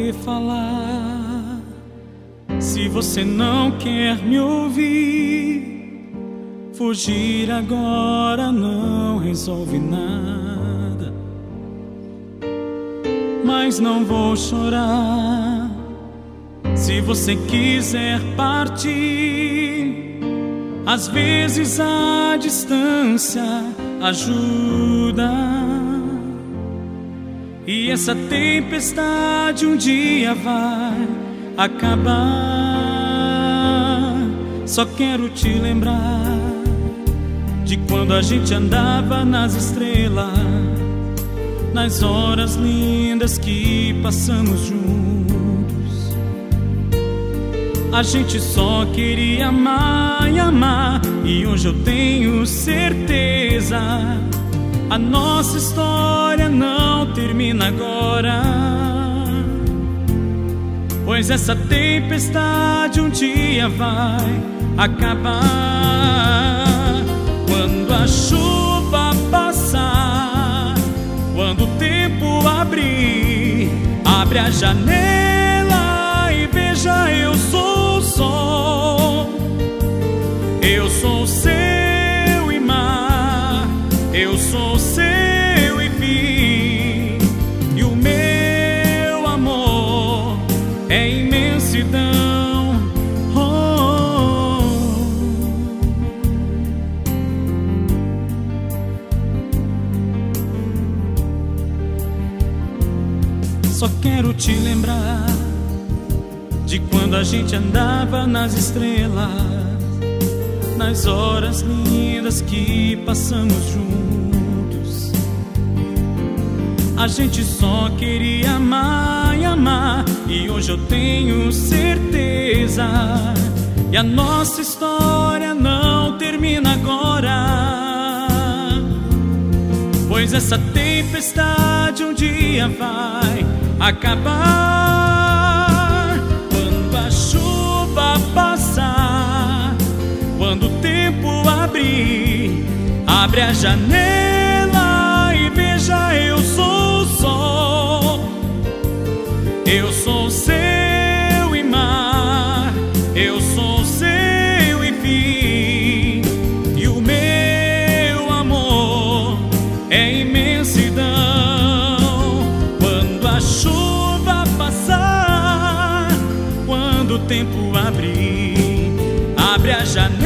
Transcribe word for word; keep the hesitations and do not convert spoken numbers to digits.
ouvir falar. Se você não quer me ouvir, fugir agora não resolve nada. Mas não vou chorar. Se você quiser partir, às vezes a distância ajuda. E essa tempestade um dia vai acabar. Só quero te lembrar de quando a gente andava nas estrelas, nas horas lindas que passamos juntos. A gente só queria amar e amar, e hoje eu tenho certeza, a nossa história não termina agora. Pois essa tempestade um dia vai acabar. Quando a chuva passar, quando o tempo abrir, abre a janela e veja, eu sou o sol. Eu sou o seu imar, eu sou o seu e fim, e o meu amor é imensidão. Oh, oh. Só quero te lembrar de quando a gente andava nas estrelas, nas horas lindas que passamos juntos. A gente só queria amar e amar, e hoje eu tenho certeza, e a nossa história não termina agora. Pois essa tempestade um dia vai acabar. Quando a chuva passar, quando o tempo abrir, abre a janela e veja, eu sou o sol. Eu sou o seu imar, eu sou o seu e fim, e o meu amor é imensidão. Quando a chuva passar, quando o tempo abrir, abre a janela